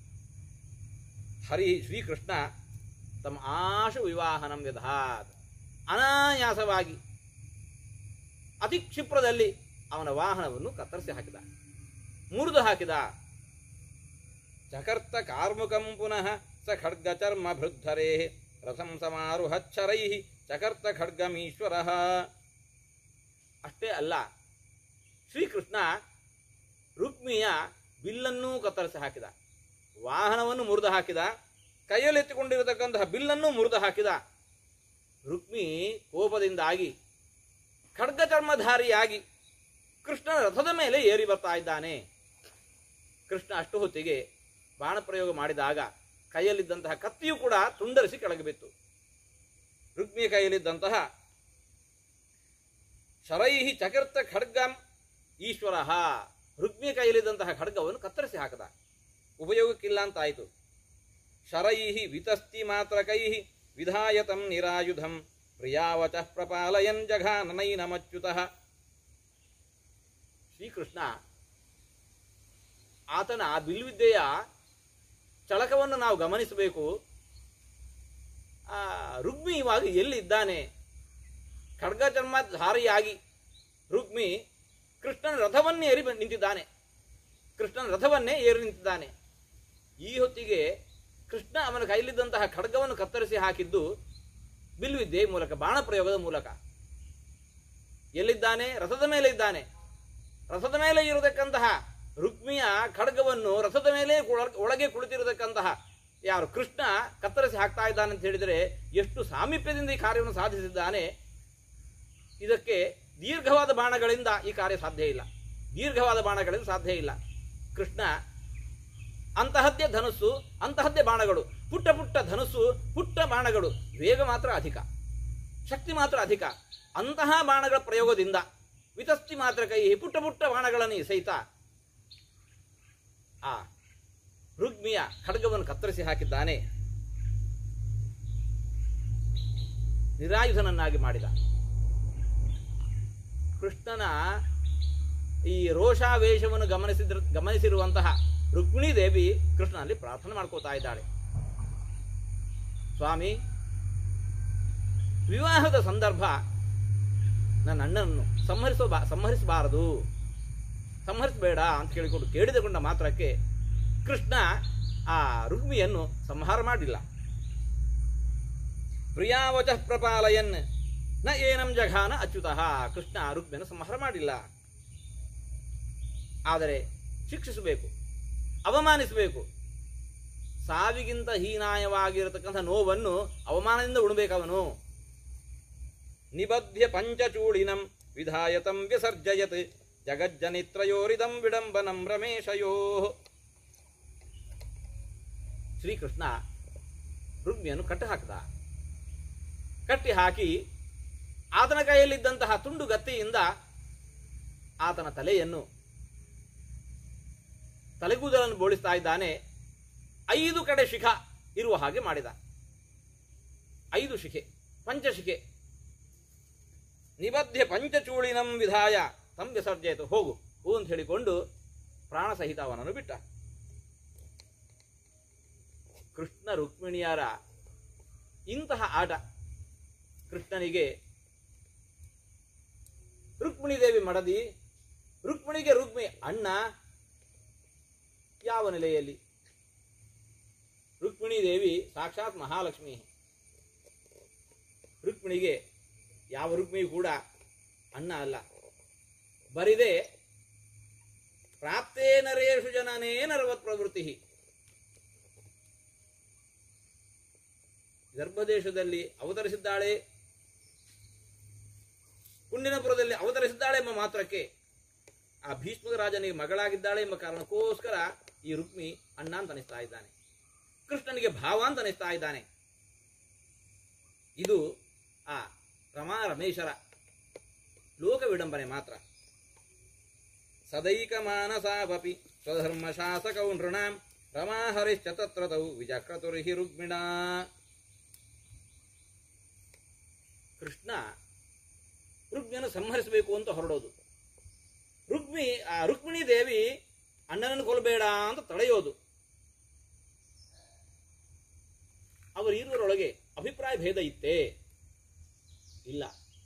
ಹರಿ ಶ್ರೀಕೃಷ್ಣ ತಮ್ಮ ಆಶು ವಿವಾಹನಂ ವ್ಯಧಾತ್, ಅನಾಯಾಸವಾಗಿ ಅತಿ ಕ್ಷಿಪ್ರದಲ್ಲಿ ಅವನ ವಾಹನವನ್ನು ಕತ್ತರಿಸಿ ಹಾಕಿದ, ಮುರಿದು ಹಾಕಿದ. ಚಕರ್ತ ಕಾರ್ಮುಕಂ ಪುನಃ ಸ ಖಡ್ಗ ಚರ್ಮ ಭೃದ್ಧರೇ ರಥಂ ಸಮಾರುಹಚ್ಚರೈ ಚಕರ್ತ ಖಡ್ಗಮೀಶ್ವರ. ಅಷ್ಟೇ ಅಲ್ಲ, ಶ್ರೀಕೃಷ್ಣ ರುಕ್ಮಿಯ ಬಿಲ್ಲನ್ನೂ ಕತ್ತರಿಸಿ ಹಾಕಿದ, ವಾಹನವನ್ನು ಮುರಿದು ಹಾಕಿದ, ಕೈಯಲ್ಲೆತ್ತಿಕೊಂಡಿರತಕ್ಕಂತಹ ಬಿಲ್ಲನ್ನೂ ಮುರಿದು ಹಾಕಿದ. ರುಕ್ಮಿ ಕೋಪದಿಂದಾಗಿ ಖಡ್ಗ ಚರ್ಮಧಾರಿಯಾಗಿ ಕೃಷ್ಣನ ರಥದ ಮೇಲೆ ಏರಿ ಬರ್ತಾ ಇದ್ದಾನೆ. ಕೃಷ್ಣ ಅಷ್ಟು ಹೊತ್ತಿಗೆ ಬಾಣ ಪ್ರಯೋಗ ಮಾಡಿದಾಗ ಕೈಯಲ್ಲಿದ್ದಂತಹ ಕತ್ತಿಯೂ ಕೂಡ ತುಂಡರಿಸಿ ಕೆಳಗೆ ಬಿತ್ತು. ರುಕ್ಮಿಯ ಕೈಯಲ್ಲಿದ್ದಂತಹ ಶರೈಹಿ ಚಕರ್ತ ಖಡ್ಗಂ ಈಶ್ವರ, ರುಕ್ಮಿಯ ಕೈಯಲ್ಲಿದ್ದಂತಹ ಖಡ್ಗವನ್ನು ಕತ್ತರಿಸಿ ಹಾಕದ, ಉಪಯೋಗಕ್ಕಿಲ್ಲ ಅಂತಾಯಿತು. ಶರೈಹಿ ವಿತಸ್ತಿ ಮಾತ್ರ ಕೈಹಿ ವಿಧಾಯತಂ ನಿರಾಯುಧಂ ಪ್ರಿಯಾವಚ ಪ್ರಪಾಲಯನ್ ಜಘಾನನೈನಮಚ್ಯುತಃ. ಶ್ರೀಕೃಷ್ಣ ಆತನ ಬಿಲ್ವಿದ್ಯೆಯ ಚಳಕವನ್ನು ನಾವು ಗಮನಿಸಬೇಕು. ಆ ರುಕ್ಮಿ ಇವಾಗ ಎಲ್ಲಿದ್ದಾನೆ? ಖಡ್ಗ ಜನ್ಮಧಾರಿಯಾಗಿ ರುಕ್ಮಿ ಕೃಷ್ಣನ ರಥವನ್ನೇ ಏರಿ ನಿಂತಿದ್ದಾನೆ. ಕೃಷ್ಣನ ರಥವನ್ನೇ ಏರಿ ನಿಂತಿದ್ದಾನೆ. ಈ ಹೊತ್ತಿಗೆ ಕೃಷ್ಣ ಅವನ ಕೈಲಿದ್ದಂತಹ ಖಡ್ಗವನ್ನು ಕತ್ತರಿಸಿ ಹಾಕಿದ್ದು ಬಿಲ್ವಿದ್ಯೆ ಮೂಲಕ, ಬಾಣ ಪ್ರಯೋಗದ ಮೂಲಕ. ಎಲ್ಲಿದ್ದಾನೆ? ರಥದ ಮೇಲೆ ಇದ್ದಾನೆ. ರಥದ ಮೇಲೆ ಇರತಕ್ಕಂತಹ ರುಕ್ಮಿಯ ಖಡ್ಗವನ್ನು ರಥದ ಮೇಲೆ ಒಳಗೆ ಕುಳಿತಿರತಕ್ಕಂತಹ ಯಾರು ಕೃಷ್ಣ ಕತ್ತರಿಸಿ ಹಾಕ್ತಾ ಇದ್ದಾನೆ ಅಂತ ಹೇಳಿದರೆ ಎಷ್ಟು ಸಾಮೀಪ್ಯದಿಂದ ಈ ಕಾರ್ಯವನ್ನು ಸಾಧಿಸಿದ್ದಾನೆ. ಇದಕ್ಕೆ ದೀರ್ಘವಾದ ಬಾಣಗಳಿಂದ ಈ ಕಾರ್ಯ ಸಾಧ್ಯ ಇಲ್ಲ. ದೀರ್ಘವಾದ ಬಾಣಗಳಿಂದ ಸಾಧ್ಯ ಇಲ್ಲ. ಕೃಷ್ಣ ಅಂತಹದ್ದೇ ಧನುಸ್ಸು, ಅಂತಹದ್ದೇ ಬಾಣಗಳು, ಪುಟ್ಟ ಪುಟ್ಟ ಧನುಸ್ಸು, ಪುಟ್ಟ ಬಾಣಗಳು, ವೇಗ ಮಾತ್ರ ಅಧಿಕ, ಶಕ್ತಿ ಮಾತ್ರ ಅಧಿಕ. ಅಂತಹ ಬಾಣಗಳ ಪ್ರಯೋಗದಿಂದ ವಿತಸ್ತಿ ಮಾತ್ರ ಕೈ ಪುಟ್ಟ ಪುಟ್ಟ ಬಾಣಗಳನ್ನು ಸಹಿತ ಆ ರುಕ್ಮಿಯ ಖಡ್ಗವನ್ನು ಕತ್ತರಿಸಿ ಹಾಕಿದ್ದಾನೆ. ನಿರಾಯುಧನನ್ನಾಗಿ ಮಾಡಿದ. ಕೃಷ್ಣನ ಈ ರೋಷಾವೇಶವನ್ನು ಗಮನಿಸಿದ ಗಮನಿಸಿರುವಂತಹ ರುಕ್ಮಿಣೀ ದೇವಿ ಕೃಷ್ಣನಲ್ಲಿ ಪ್ರಾರ್ಥನೆ ಮಾಡ್ಕೋತಾ ಇದ್ದಾಳೆ. ಸ್ವಾಮಿ, ವಿವಾಹದ ಸಂದರ್ಭ ನನ್ನ ಅಣ್ಣನನ್ನು ಸಂಹರಿಸೋ ಸಂಹರಿಸಬಾರದು, ಸಂಹರಿಸಬೇಡ ಅಂತ ಕೇಳಿಕೊಂಡು ಕೇಳಿದುಕೊಂಡ ಮಾತ್ರಕ್ಕೆ ಕೃಷ್ಣ ಆ ರುಕ್ಮಿಯನ್ನು ಸಂಹಾರ ಮಾಡಿಲ್ಲ. ಪ್ರಿಯಾವಚ ಪ್ರಪಾಲಯನ್ ನ ಏನಂ ಜಘಾನ ಅಚ್ಯುತಃ. ಕೃಷ್ಣ ರುಕ್ಮಿಯನ್ನು ಸಂಹಾರ ಮಾಡಿಲ್ಲ. ಆದರೆ ಶಿಕ್ಷಿಸಬೇಕು, ಅವಮಾನಿಸಬೇಕು. ಸಾವಿಗಿಂತ ಹೀನಾಯವಾಗಿರತಕ್ಕಂಥ ನೋವನ್ನು ಅವಮಾನದಿಂದ ಉಣಬೇಕವನು. ನಿಬಧ್ಯ ಪಂಚಚೂಡಿನಂ ವಿಧಾಯತಂ ವಿಸರ್ಜಯತ್ ಜಗಜ್ಜನಿತ್ರಯೋರಿದಂ ವಿಡಂಬನಂ ರಮೇಶಯೋ. ಶ್ರೀಕೃಷ್ಣ ರುಕ್ಮಿಯನ್ನು ಕಟ್ಟಿ ಹಾಕಿದ. ಕಟ್ಟಿ ಹಾಕಿ ಆತನ ಕೈಯಲ್ಲಿದ್ದಂತಹ ತುಂಡು ಗತ್ತಿಯಿಂದ ಆತನ ತಲೆಯನ್ನು ತಲೆಗೂದಲನ್ನು ಬೋಳಿಸ್ತಾ ಇದ್ದಾನೆ. ಐದು ಕಡೆ ಶಿಖ ಇರುವ ಹಾಗೆ ಮಾಡಿದ. ಐದು ಶಿಖೆ, ಪಂಚಶಿಖೆ. ನಿಬಧ್ಯ ಪಂಚಚೂಳಿನಂ ವಿಧಾಯ ತಂ ವಿಸರ್ಜಯಿತು. ಹೋಗು ಹೂ ಅಂತ ಹೇಳಿಕೊಂಡು ಪ್ರಾಣ ಸಹಿತ ಅವನನ್ನು ಬಿಟ್ಟ. ಕೃಷ್ಣ ರುಕ್ಮಿಣಿಯರ ಇಂತಹ ಆಟ ಕೃಷ್ಣನಿಗೆ ರುಕ್ಮಿಣಿ ದೇವಿ ಮಡದಿ, ರುಕ್ಮಿಣಿಗೆ ರುಕ್ಮಿ ಅಣ್ಣ. ಯಾವ ನೆಲೆಯಲ್ಲಿ? ರುಕ್ಮಿಣಿ ದೇವಿ ಸಾಕ್ಷಾತ್ ಮಹಾಲಕ್ಷ್ಮಿ. ರುಕ್ಮಿಣಿಗೆ ಯಾವ ರುಕ್ಮಿಣಿ ಕೂಡ ಅಣ್ಣ ಅಲ್ಲ. ಬರಿದೆ ಪ್ರಾಪ್ತೇ ನರೇಶು ಜನನೇ ನರವತ್ ಪ್ರವೃತ್ತಿ. ಗರ್ಭದೇಶದಲ್ಲಿ ಅವತರಿಸಿದ್ದಾಳೆ, ಕುಂಡಿನಪುರದಲ್ಲಿ ಅವತರಿಸಿದ್ದಾಳೆ ಎಂಬ ಮಾತ್ರಕ್ಕೆ ಆ ಭೀಷ್ಮ ರಾಜನಿಗೆ ಮಗಳಾಗಿದ್ದಾಳೆ ಎಂಬ ಕಾರಣಕ್ಕೋಸ್ಕರ ಈ ರುಕ್ಮಿ ಅಣ್ಣ ಅಂತ ಅನಿಸ್ತಾ ಇದ್ದಾನೆ, ಕೃಷ್ಣನಿಗೆ ಭಾವ ಅಂತ ಅನಿಸ್ತಾ ಇದ್ದಾನೆ. ಇದು ಆ ರಮಾ ರಮೇಶರ ಲೋಕ ವಿಡಂಬನೆ ಮಾತ್ರ. ಸದೈಕ ಮಾನಸಾಪಿ ಸ್ವಧರ್ಮ ಶಾಸಕೌ ನೃಣಾಂ ರಮಾ ಹರಿಶ್ಚ ತತ್ರತೌ ವಿಜಕ್ರತುರ್ಹಿ ರುಕ್ಮಿಣ. ಕೃಷ್ಣ ರುಕ್ಮಿಯನ್ನು ಸಂಹರಿಸಬೇಕು ಅಂತ ಹೊರಡೋದು. ರುಕ್ಮಿ ಆ ರುಕ್ಮಿಣಿ ದೇವಿ ಅಣ್ಣನನ್ನು ಕೊಲ್ಲಬೇಡ ಅಂತ ತಡೆಯೋದು. ಅವರು ಇರುವರೊಳಗೆ ಅಭಿಪ್ರಾಯ ಭೇದ ಇತ್ತೇ? ಇಲ್ಲ.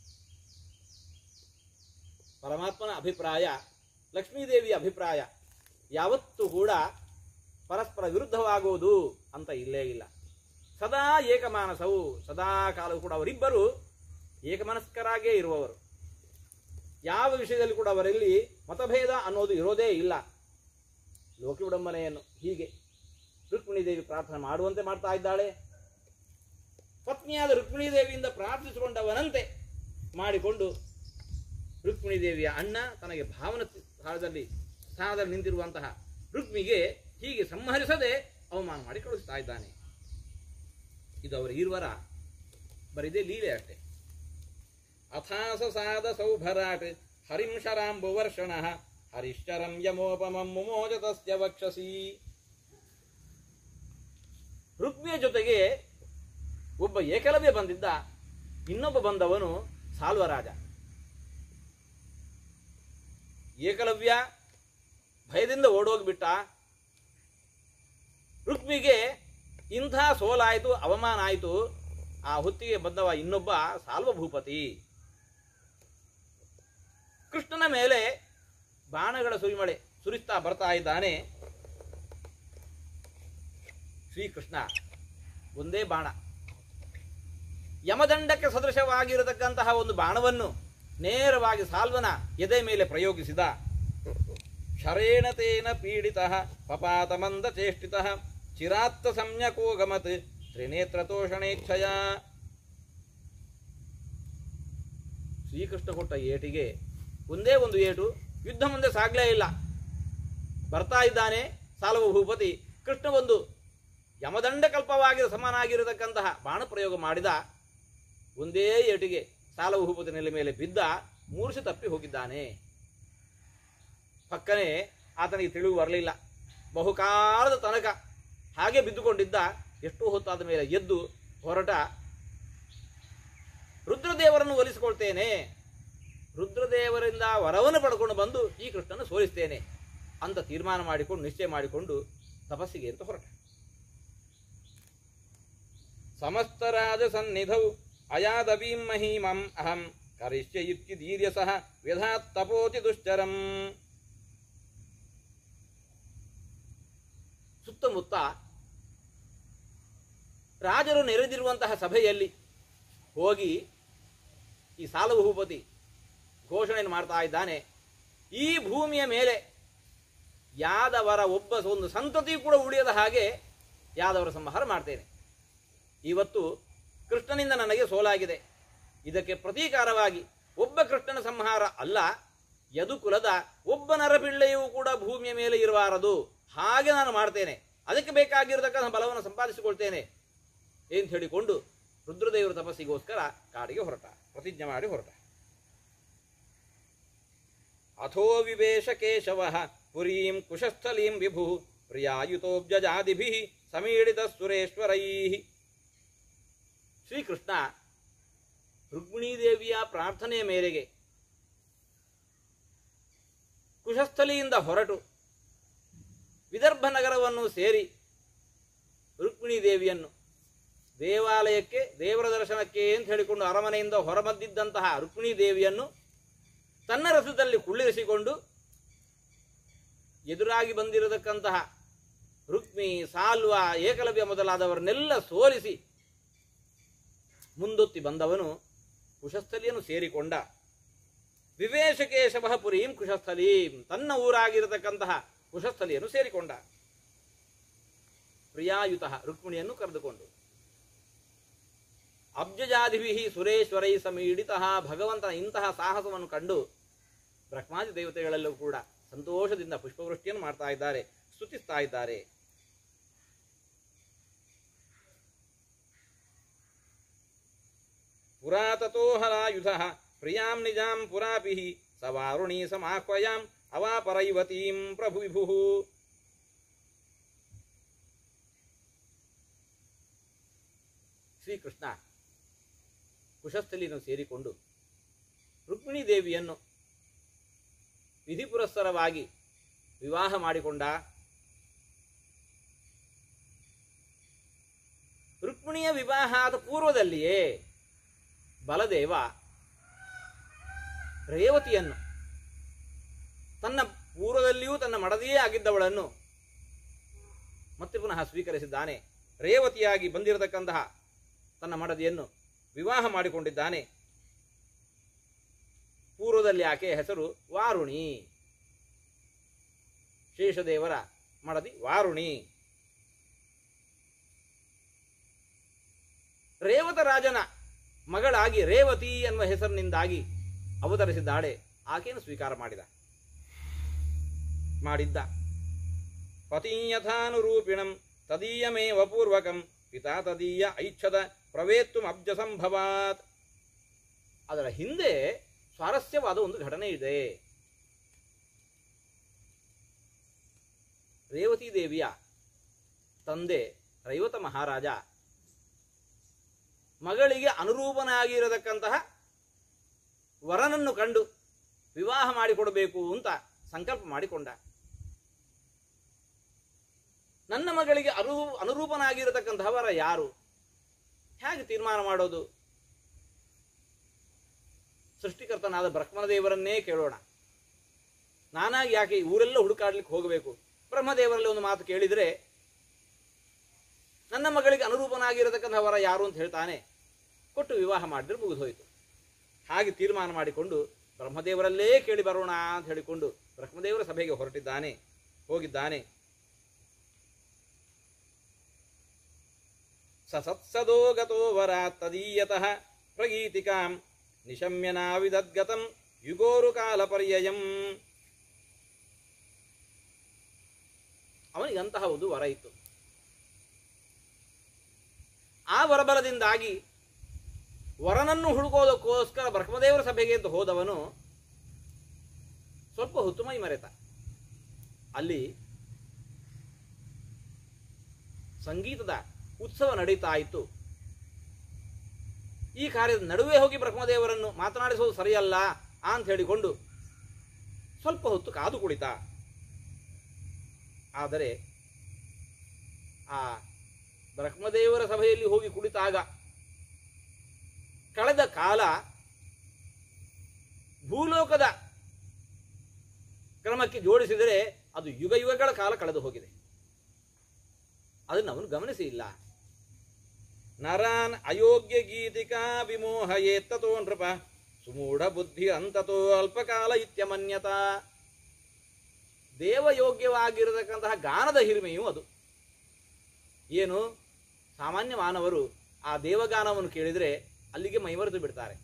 ಪರಮಾತ್ಮನ ಅಭಿಪ್ರಾಯ, ಲಕ್ಷ್ಮೀದೇವಿಯ ಅಭಿಪ್ರಾಯ ಯಾವತ್ತೂ ಕೂಡ ಪರಸ್ಪರ ವಿರುದ್ಧವಾಗುವುದು ಅಂತ ಇಲ್ಲೇ ಇಲ್ಲ. ಸದಾ ಏಕಮಾನಸವು, ಸದಾ ಕಾಲವು ಕೂಡ ಅವರಿಬ್ಬರು ಏಕಮನಸ್ಕರಾಗೇ ಇರುವವರು. ಯಾವ ವಿಷಯದಲ್ಲಿ ಕೂಡ ಅವರಲ್ಲಿ ಮತಭೇದ ಅನ್ನೋದು ಇರೋದೇ ಇಲ್ಲ. ಲೋಕ ವಿಡಂಬನೆಯನ್ನು ಹೀಗೆ ರುಕ್ಮಿಣಿ ದೇವಿ ಪ್ರಾರ್ಥನೆ ಮಾಡುವಂತೆ ಮಾಡ್ತಾ ಇದ್ದಾಳೆ. ಪತ್ನಿಯಾದ ರುಕ್ಮಿಣಿ ದೇವಿಯಿಂದ ಪ್ರಾರ್ಥಿಸಿಕೊಂಡವನಂತೆ ಮಾಡಿಕೊಂಡು ರುಕ್ಮಿಣಿ ದೇವಿಯ ಅಣ್ಣ ತನಗೆ ಭಾವನ ಸ್ಥಾನದಲ್ಲಿ ಸ್ಥಾನದಲ್ಲಿ ನಿಂತಿರುವಂತಹ ರುಕ್ಮಿಗೆ ಹೀಗೆ ಸಂಹರಿಸದೆ ಅವಮಾನ ಮಾಡಿ ಕಳಿಸ್ತಾ ಇದ್ದಾನೆ. ಇದು ಅವರ ಇರುವರ ಬರಿದೇ ಲೀಲೆ ಅಷ್ಟೇ. ಅಥಾಸ ಸಾದ ಸೌಭರಾಟ್ ಹರಿಂಶರಾಂಬುವರ್ಷಣ ಹರಿಶ್ಚರಂ ಯಮೋಪಮಂ ಮುಮೋಜತಸ್ಯ ವಕ್ಷಸಿ. ರುಕ್ಮಿಯ ಜೊತೆಗೆ ಒಬ್ಬ ಏಕಲವ್ಯ ಬಂದಿದ್ದ, ಇನ್ನೊಬ್ಬ ಬಂದವನು ಸಾಲ್ವರಾಜ. ಏಕಲವ್ಯ ಭಯದಿಂದ ಓಡೋಗ್ಬಿಟ್ಟ. ರುಕ್ಮಿಗೆ ಇಂಥ ಸೋಲಾಯಿತು, ಅವಮಾನ ಆಯಿತು. ಆ ಹೊತ್ತಿಗೆ ಬಂದವ ಇನ್ನೊಬ್ಬ ಸಾಲ್ವಭೂಪತಿ. ಕೃಷ್ಣನ ಮೇಲೆ ಬಾಣಗಳ ಸುರಿಮಳೆ ಸುರಿಸ್ತಾ ಬರ್ತಾ ಇದ್ದಾನೆ. ಶ್ರೀಕೃಷ್ಣ ಒಂದೇ ಬಾಣ, ಯಮದಂಡಕ್ಕೆ ಸದೃಶವಾಗಿರತಕ್ಕಂತಹ ಒಂದು ಬಾಣವನ್ನು ನೇರವಾಗಿ ಸಾಲ್ವನ ಎದೆ ಮೇಲೆ ಪ್ರಯೋಗಿಸಿದ. ಶರೇಣತೇನ ಪೀಡಿತ ಪಪಾತ ಮಂದ ಚೇಷ್ಟಿತ ಚಿರಾತ್ತ ಸಮ್ಯಕೋ ಗಮತ್ ತ್ರಿನೇತ್ರತೋಷಣೇಚ್ಛಯ. ಶ್ರೀಕೃಷ್ಣ ಕೊಟ್ಟ ಏಟಿಗೆ ಒಂದೇ ಒಂದು ಏಟು, ಯುದ್ಧ ಮುಂದೆ ಸಾಗಲೇ ಇಲ್ಲ. ಬರ್ತಾ ಇದ್ದಾನೆ ಸಾಲ್ವಭೂಪತಿ. ಕೃಷ್ಣ ಒಂದು ಯಮದಂಡ ಕಲ್ಪವಾಗಿ ಸಮಾನಾಗಿರತಕ್ಕಂತಹ ಬಾಣ ಪ್ರಯೋಗ ಮಾಡಿದ. ಒಂದೇ ಏಟಿಗೆ ಸಾಲ್ವಭೂಪತಿ ನೆಲೆ ಮೇಲೆ ಬಿದ್ದ, ಮೂರ್ಛೆ ತಪ್ಪಿ ಹೋಗಿದ್ದಾನೆ. ಪಕ್ಕನೆ ಆತನಿಗೆ ತಿಳಿವು ಬರಲಿಲ್ಲ. ಬಹುಕಾಲದ ತನಕ ಹಾಗೆ ಬಿದ್ದುಕೊಂಡಿದ್ದ. ಎಷ್ಟೋ ಹೊತ್ತಾದ ಮೇಲೆ ಎದ್ದು ಹೊರಟ. ರುದ್ರದೇವರನ್ನು ಒಲಿಸಿಕೊಳ್ತೇನೆ, ರುದ್ರದೇವರಿಂದ ವರವನ್ನು ಪಡ್ಕೊಂಡು ಬಂದು ಈ ಕೃಷ್ಣನ ಸೋಲಿಸ್ತೇನೆ ಅಂತ ತೀರ್ಮಾನ ಮಾಡಿಕೊಂಡು ನಿಶ್ಚಯ ಮಾಡಿಕೊಂಡು ತಪಸ್ಸಿಗೆ ಅಂತ ಹೊರಟ. ಸಮಸ್ತರಾಜ ಸನ್ನಿಧೌ ಅಯಾದವೀಂ ಮಹೀಮಂ ಅಹಂ ಕರಿಷ್ಯ ಇತ್ತಿ ಧೀರ್ಯ ಸಹ ವ್ಯಧಾತ್ ತಪೋತಿ ದುಶ್ಚರಂ. ಸುತ್ತಮುತ್ತ ರಾಜರು ನೆರೆದಿರುವಂತಹ ಸಭೆಯಲ್ಲಿ ಹೋಗಿ ಈ ಸಾಲ್ವಭೂಪತಿ ಘೋಷಣೆಯನ್ನು ಮಾಡ್ತಾ ಇದ್ದಾನೆ. ಈ ಭೂಮಿಯ ಮೇಲೆ ಯಾದವರ ಒಬ್ಬ ಒಂದು ಸಂತತಿ ಕೂಡ ಉಳಿಯದ ಹಾಗೆ ಯಾದವರ ಸಂಹಾರ ಮಾಡ್ತೇನೆ. ಇವತ್ತು ಕೃಷ್ಣನಿಂದ ನನಗೆ ಸೋಲಾಗಿದೆ. ಇದಕ್ಕೆ ಪ್ರತೀಕಾರವಾಗಿ ಒಬ್ಬ ಕೃಷ್ಣನ ಸಂಹಾರ ಅಲ್ಲ, ಯದುಕುಲದ ಒಬ್ಬ ನರಪಿಳ್ಳೆಯೂ ಕೂಡ ಭೂಮಿಯ ಮೇಲೆ ಇರಬಾರದು, ಹಾಗೆ ನಾನು ಮಾಡ್ತೇನೆ. ಅದಕ್ಕೆ ಬೇಕಾಗಿರತಕ್ಕಂಥ ಬಲವನ್ನು ಸಂಪಾದಿಸಿಕೊಳ್ತೇನೆ ಅಂತ ಹೇಳಿಕೊಂಡು ರುದ್ರದೇವರ ತಪಸ್ಸಿಗೋಸ್ಕರ ಕಾಡಿಗೆ ಹೊರಟ, ಪ್ರತಿಜ್ಞೆ ಮಾಡಿ ಹೊರಟ. ಅಥೋ ವಿವೇಶ ಕೇಶವ ಪುರೀಂ ಕುಶಸ್ಥಲೀಂ ವಿಭು ಪ್ರಿಯಾಯುತೋಬ್ಜಾದಿಭಿ ಸಮೀಡಿತ ಸುರೇಶ್ವರೈ. ಶ್ರೀಕೃಷ್ಣ ರುಕ್ಮಿಣೀದೇವಿಯ ಪ್ರಾರ್ಥನೆಯ ಮೇರೆಗೆ ಕುಶಸ್ಥಲಿಯಿಂದ ಹೊರಟು ವಿದರ್ಭ ನಗರವನ್ನು ಸೇರಿ ರುಕ್ಮಿಣೀದೇವಿಯನ್ನು ದೇವಾಲಯಕ್ಕೆ ದೇವರ ದರ್ಶನಕ್ಕೆ ಅಂತ ಹೇಳಿಕೊಂಡು ಅರಮನೆಯಿಂದ ಹೊರಬಂದಿದ್ದಂತಹ ರುಕ್ಮಿಣೀದೇವಿಯನ್ನು ತನ್ನ ರಥದಲ್ಲಿ ಕುಳ್ಳಿರಿಸಿಕೊಂಡು ಎದುರಾಗಿ ಬಂದಿರತಕ್ಕಂತಹ ರುಕ್ಮಿ, ಸಾಲ್ವ, ಏಕಲವ್ಯ ಮೊದಲಾದವರನ್ನೆಲ್ಲ ಸೋಲಿಸಿ ಮುಂದೊತ್ತಿ ಬಂದವನು ಕುಶಸ್ಥಲಿಯನ್ನು ಸೇರಿಕೊಂಡ. ವಿವೇಶಕೇಶವ ಪುರೀಂ ಕುಶಸ್ಥಲೀಂ, ತನ್ನ ಊರಾಗಿರತಕ್ಕಂತಹ ಕುಶಸ್ಥಲಿಯನ್ನು ಸೇರಿಕೊಂಡ. ಪ್ರಿಯಾಯುತ ರುಕ್ಮಿಣಿಯನ್ನು ಕರೆದುಕೊಂಡು ಅಬ್ಜಜಾದಿಭಿ ಸುರೇಶ್ವರೈ ಸಮೀಡಿತ. ಭಗವಂತನ ಇಂತಹ ಸಾಹಸವನ್ನು ಕಂಡು ಬ್ರಹ್ಮಾದಿ ದೇವತೆಗಳೆಲ್ಲೂ ಕೂಡ ಸಂತೋಷದಿಂದ ಪುಷ್ಪವೃಷ್ಟಿಯನ್ನು ಮಾಡ್ತಾ ಇದ್ದಾರೆ, ಸ್ತುತಿಸ್ತಾ ಇದ್ದಾರೆ. ಪುರಾತತೋ ಹಲಾಯುಧ ಪ್ರಿಯಾಂ ನಿಜಾಂ ಪುರಾಪಿ ಸವಾರುಣೀ ಸಮಾಹ್ವಯಾಂ ಅವಾಪರೈವತೀಂ ಪ್ರಭುವಿಭು. ಶ್ರೀಕೃಷ್ಣ ಕುಶಸ್ಥಲಿಯನ್ನು ಸೇರಿಕೊಂಡು ರುಕ್ಮಿಣೀ ದೇವಿಯನ್ನು ವಿಧಿಪುರಸ್ಸರವಾಗಿ ವಿವಾಹ ಮಾಡಿಕೊಂಡ. ರುಕ್ಮಿಣಿಯ ವಿವಾಹದ ಪೂರ್ವದಲ್ಲಿಯೇ ಬಲದೇವ ರೇವತಿಯನ್ನು, ತನ್ನ ಪೂರ್ವದಲ್ಲಿಯೂ ತನ್ನ ಮಡದಿಯೇ ಆಗಿದ್ದವಳನ್ನು ಮತ್ತೆ ಪುನಃ ಸ್ವೀಕರಿಸಿದ್ದಾನೆ. ರೇವತಿಯಾಗಿ ಬಂದಿರತಕ್ಕಂತಹ ತನ್ನ ಮಡದಿಯನ್ನು ವಿವಾಹ ಮಾಡಿಕೊಂಡಿದ್ದಾನೆ. ಪೂರ್ವದಲ್ಲಿ ಆಕೆಯ ಹೆಸರು ವಾರುಣಿ, ಶೇಷದೇವರ ಮಡದಿ ವಾರುಣಿ. ರೇವತ ರಾಜನ ಮಗಳಾಗಿ ರೇವತಿ ಎನ್ನುವ ಹೆಸರಿನಿಂದಾಗಿ ಅವತರಿಸಿದ್ದಾಳೆ. ಆಕೆಯನ್ನು ಸ್ವೀಕಾರ ಮಾಡಿದ ಮಾಡಿದ್ದ ಪತಿಯಥಾನುರೂಪಿಣಂ ತದೀಯಮೇವ ಪೂರ್ವಕಂ ಪಿತಾ ತದೀಯ ಐಚ್ಛದ ಪ್ರವೇತ್ತು ಅಬ್ಜ ಸಂಭವಾತ್. ಅದರ ಹಿಂದೆ ಸ್ವಾರಸ್ಯವಾದ ಒಂದು ಘಟನೆ ಇದೆ. ರೇವತಿ ದೇವಿಯ ತಂದೆ ರೈವತ ಮಹಾರಾಜ ಮಗಳಿಗೆ ಅನುರೂಪನಾಗಿರತಕ್ಕಂತಹ ವರನನ್ನು ಕಂಡು ವಿವಾಹ ಮಾಡಿಕೊಡಬೇಕು ಅಂತ ಸಂಕಲ್ಪ ಮಾಡಿಕೊಂಡ. ನನ್ನ ಮಗಳಿಗೆ ಅನು ಅನುರೂಪನಾಗಿರತಕ್ಕಂತಹ ವರ ಯಾರು? ಹೇಗೆ ತೀರ್ಮಾನ ಮಾಡೋದು? ಸೃಷ್ಟಿಕರ್ತನಾದ ಬ್ರಹ್ಮದೇವರನ್ನೇ ಕೇಳೋಣ. ನಾನಾಗಿ ಯಾಕೆ ಊರೆಲ್ಲ ಹುಡುಕಾಡ್ಲಿಕ್ಕೆ ಹೋಗಬೇಕು? ಬ್ರಹ್ಮದೇವರಲ್ಲಿ ಒಂದು ಮಾತು ಕೇಳಿದರೆ ನನ್ನ ಮಗಳಿಗೆ ಅನುರೂಪನಾಗಿರತಕ್ಕಂಥ ವರ ಯಾರು ಅಂತ ಹೇಳ್ತಾನೆ, ಕೊಟ್ಟು ವಿವಾಹ ಮಾಡಿದ್ರೆ ಮುಗಿದು ಹೋಯಿತು. ಹಾಗೆ ತೀರ್ಮಾನ ಮಾಡಿಕೊಂಡು ಬ್ರಹ್ಮದೇವರಲ್ಲೇ ಕೇಳಿ ಬರೋಣ ಅಂತ ಹೇಳಿಕೊಂಡು ಬ್ರಹ್ಮದೇವರ ಸಭೆಗೆ ಹೊರಟಿದ್ದಾನೆ, ಹೋಗಿದ್ದಾನೆ. ಸಸತ್ಸದೋ ಗತೋ ವರ ತದೀಯತಃ ಪ್ರಗೀತಿಕಾಂ ನಿಶಮ್ಯನಾವಿದದ್ಗತಂ ಯುಗೋರು ಕಾಲ ಪರ್ಯಯಂ. ಅವನಿಗೆ ಅಂತಹ ಒಂದು ವರ ಇತ್ತು. ಆ ವರಬಲದಿಂದಾಗಿ ವರನನ್ನು ಹುಡುಕೋದಕ್ಕೋಸ್ಕರ ಬ್ರಹ್ಮದೇವರ ಸಭೆಗೆ ಅಂತ ಹೋದವನು ಸ್ವಲ್ಪ ಹೊತ್ತು ಮೈ ಮರೆತ. ಅಲ್ಲಿ ಸಂಗೀತದ ಉತ್ಸವ ನಡೀತಾ ಇತ್ತು. ಈ ಕಾರ್ಯದ ನಡುವೆ ಹೋಗಿ ಬ್ರಹ್ಮದೇವರನ್ನು ಮಾತನಾಡಿಸುವುದು ಸರಿಯಲ್ಲ ಅಂತ ಹೇಳಿಕೊಂಡು ಸ್ವಲ್ಪ ಹೊತ್ತು ಕಾದು ಕುಳಿತ. ಆದರೆ ಆ ಬ್ರಹ್ಮದೇವರ ಸಭೆಯಲ್ಲಿ ಹೋಗಿ ಕುಳಿತಾಗ ಕಳೆದ ಕಾಲ ಭೂಲೋಕದ ಕ್ರಮಕ್ಕೆ ಜೋಡಿಸಿದರೆ ಅದು ಯುಗ ಯುಗಗಳ ಕಾಲ ಕಳೆದು ಹೋಗಿದೆ. ಅದನ್ನು ಅವನು ಗಮನಿಸಿ ಇಲ್ಲ. ನರಾನ್ ಅಯೋಗ್ಯ ಗೀತಿಕಾ ವಿಮೋಹಯೇತ್ತತೋ ನೃಪ ಸುಮೂಢ ಬುದ್ಧಿ ಅಂತತೋ ಅಲ್ಪಕಾಲ ಇತ್ಯಮನ್ಯತ. ದೇವಯೋಗ್ಯವಾಗಿರತಕ್ಕಂತಹ ಗಾನದ ಹಿರಿಮೆಯೂ ಅದು. ಏನು, ಸಾಮಾನ್ಯ ಮಾನವರು ಆ ದೇವಗಾನವನ್ನು ಕೇಳಿದರೆ ಅಲ್ಲಿಗೆ ಮೈಮರೆತು ಬಿಡ್ತಾರೆ.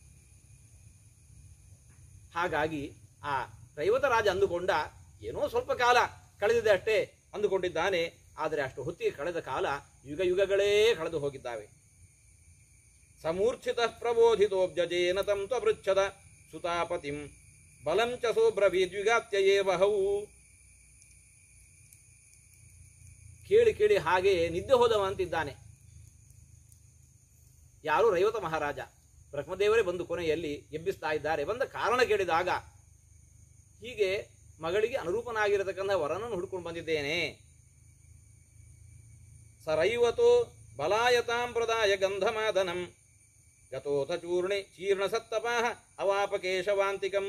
ಹಾಗಾಗಿ ಆ ರೈವತ ರಾಜ ಅಂದುಕೊಂಡ, ಏನೋ ಸ್ವಲ್ಪ ಕಾಲ ಕಳೆದಿದೆ ಅಷ್ಟೇ ಅಂದುಕೊಂಡಿದ್ದಾನೆ. ಆದರೆ ಅಷ್ಟು ಹೊತ್ತಿಗೆ ಕಳೆದ ಕಾಲ ಯುಗ ಯುಗಗಳೇ ಕಳೆದು ಹೋಗಿದ್ದಾವೆ. ಸಮೂರ್ಛಿತ ಪ್ರಬೋಧಿತೋಬ್ಜೇನ ತಂ ತ್ವಪೃಚ್ಛದ ಸುತಾಪತಿಂ ಬಲಂ ಚ ಸೋಬ್ರವೀದ್ವಿಗಾತ್ಯಯೇ ವಹೌ. ಕೇಳಿ ಕೇಳಿ ಹಾಗೆ ನಿದ್ದೆ ಹೋದವಂತಿದ್ದಾನೆ. ಯಾರು? ರೈವತ ಮಹಾರಾಜ. ಬ್ರಹ್ಮದೇವರೇ ಬಂದು ಕೊನೆಯಲ್ಲಿ ಎಬ್ಬಿಸ್ತಾ ಇದ್ದಾರೆ. ಬಂದ ಕಾರಣ ಕೇಳಿದಾಗ, ಹೀಗೆ ಮಗಳಿಗೆ ಅನುರೂಪನಾಗಿರತಕ್ಕಂಥ ವರನನ್ನು ಹುಡುಕೊಂಡು ಬಂದಿದ್ದೇನೆ. ಸರೈವತೋ ಬಲಾಯತಾಂ ಪ್ರದಾಯ ಗಂಧಮಾದನಂ ಗತೋಥ ಚೂರ್ಣಿ ಚೀರ್ಣ ಸತ್ತಪಾಹ ಅವಾಪ ಕೇಶವಾಂತಿಕಂ.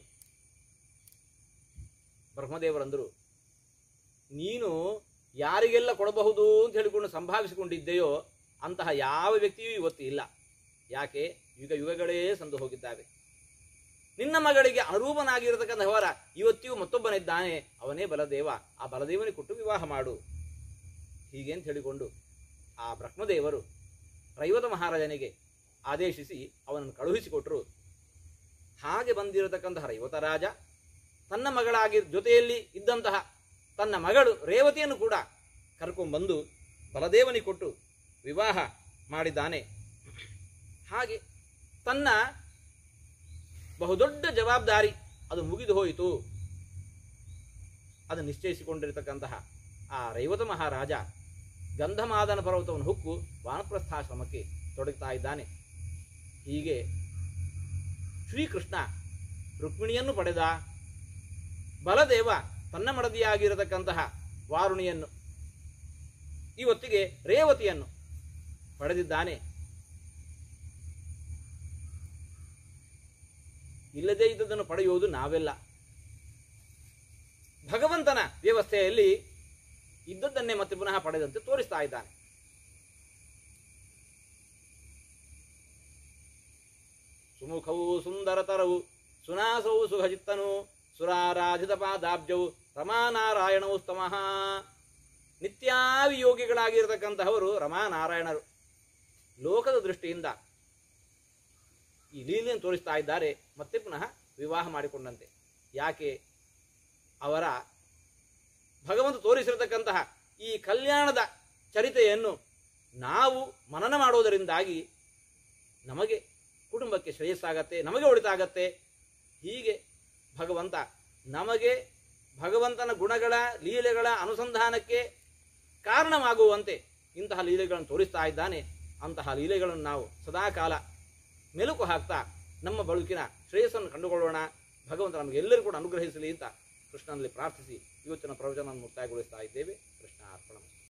ಬ್ರಹ್ಮದೇವರಂದರು, ನೀನು ಯಾರಿಗೆಲ್ಲ ಕೊಡಬಹುದು ಅಂತ ಹೇಳಿಕೊಂಡು ಸಂಭಾವಿಸಿಕೊಂಡಿದ್ದೆಯೋ ಅಂತಹ ಯಾವ ವ್ಯಕ್ತಿಯೂ ಇವತ್ತು ಇಲ್ಲ. ಯಾಕೆ? ಯುಗ ಯುಗಗಳೇ ಸಂದು ಹೋಗಿದ್ದಾವೆ. ನಿನ್ನ ಮಗಳಿಗೆ ಅನುರೂಪನಾಗಿರತಕ್ಕಂಥ ವರ ಇವತ್ತಿಯೂ ಮತ್ತೊಬ್ಬನಿದ್ದಾನೆ, ಅವನೇ ಬಲದೇವ. ಆ ಬಲದೇವನಿಗೆ ಕೊಟ್ಟು ವಿವಾಹ ಮಾಡು. ಹೀಗೆ ಅಂತ ಹೇಳಿಕೊಂಡು ಆ ಬ್ರಹ್ಮದೇವರು ರೈವತ ಮಹಾರಾಜನಿಗೆ ಆದೇಶಿಸಿ ಅವನನ್ನು ಕಳುಹಿಸಿಕೊಟ್ಟರು. ಹಾಗೆ ಬಂದಿರತಕ್ಕಂತಹ ರೈವತ ರಾಜ ತನ್ನ ಮಗಳಾಗಿ ಜೊತೆಯಲ್ಲಿ ಇದ್ದಂತಹ ತನ್ನ ಮಗಳು ರೇವತಿಯನ್ನು ಕೂಡ ಕರ್ಕೊಂಡ್ಬಂದು ಬಲದೇವನಿಗೆ ಕೊಟ್ಟು ವಿವಾಹ ಮಾಡಿದ್ದಾನೆ. ಹಾಗೆ ತನ್ನ ಬಹುದೊಡ್ಡ ಜವಾಬ್ದಾರಿ ಅದು ಮುಗಿದು ಹೋಯಿತು. ಅದು ನಿಶ್ಚಯಿಸಿಕೊಂಡಿರತಕ್ಕಂತಹ ಆ ರೈವತ ಮಹಾರಾಜ ಗಂಧಮಾದನ ಪರ್ವತವನ್ನು ಹುಕ್ಕು ವಾನಪ್ರಸ್ಥಾಶ್ರಮಕ್ಕೆ ತೊಡಗ್ತಾ ಇದ್ದಾನೆ. ಹೀಗೆ ಶ್ರೀಕೃಷ್ಣ ರುಕ್ಮಿಣಿಯನ್ನು ಪಡೆದ. ಬಲದೇವ ತನ್ನ ಮಡದಿಯಾಗಿರತಕ್ಕಂತಹ ವಾರುಣಿಯನ್ನು, ಇವತ್ತಿಗೆ ರೇವತಿಯನ್ನು ಪಡೆದಿದ್ದಾನೆ. ಇಲ್ಲದೇ ಇದ್ದದನ್ನು ಪಡೆಯುವುದು ನಾವೆಲ್ಲ. ಭಗವಂತನ ವ್ಯವಸ್ಥೆಯಲ್ಲಿ ಇದ್ದದ್ದನ್ನೇ ಮತ್ತೆ ಪುನಃ ಪಡೆದಂತೆ ತೋರಿಸ್ತಾ ಇದ್ದಾನೆ. ಸುಮುಖವು ಸುಂದರತರವು ಸುನಾಸವು ಸುಖಚಿತ್ತನು ಸುರಾರಾಧಿತ ಪಾದಾಬ್ಜವು ರಮಾನಾರಾಯಣವು ಸ್ತಮಃ. ನಿತ್ಯಾವಿಯೋಗಿಗಳಾಗಿರತಕ್ಕಂತಹವರು ರಮಾನಾರಾಯಣರು. ಲೋಕದ ದೃಷ್ಟಿಯಿಂದ ಈ ಲೀಲೆಯನ್ನು ತೋರಿಸ್ತಾ ಇದ್ದಾರೆ. ಮತ್ತೆ ಪುನಃ ವಿವಾಹ ಮಾಡಿಕೊಂಡಂತೆ. ಯಾಕೆ? ಅವರ ಭಗವಂತ ತೋರಿಸಿರತಕ್ಕಂತಹ ಈ ಕಲ್ಯಾಣದ ಚರಿತೆಯನ್ನು ನಾವು ಮನನ ಮಾಡೋದರಿಂದಾಗಿ ನಮಗೆ ಕುಟುಂಬಕ್ಕೆ ಶ್ರೇಯಸ್ಸಾಗತ್ತೆ, ನಮಗೆ ಒಳಿತಾಗತ್ತೆ. ಹೀಗೆ ಭಗವಂತ ನಮಗೆ ಭಗವಂತನ ಗುಣಗಳ ಲೀಲೆಗಳ ಅನುಸಂಧಾನಕ್ಕೆ ಕಾರಣವಾಗುವಂತೆ ಇಂತಹ ಲೀಲೆಗಳನ್ನು ತೋರಿಸ್ತಾ ಇದ್ದಾನೆ. ಅಂತಹ ಲೀಲೆಗಳನ್ನು ನಾವು ಸದಾಕಾಲ ಮೆಲುಕು ಹಾಕ್ತಾ ನಮ್ಮ ಬದುಕಿನ ಶ್ರೇಯಸ್ಸನ್ನು ಕಂಡುಕೊಳ್ಳೋಣ. ಭಗವಂತ ನಮಗೆಲ್ಲರೂ ಕೂಡ ಅನುಗ್ರಹಿಸಲಿ ಅಂತ ಕೃಷ್ಣನಲ್ಲಿ ಪ್ರಾರ್ಥಿಸಿ ಇವತ್ತಿನ ಪ್ರವಚನವನ್ನು ಮುಕ್ತಾಯಗೊಳಿಸ್ತಾ ಇದ್ದೇವೆ. ಕೃಷ್ಣ ಅರ್ಪಣ.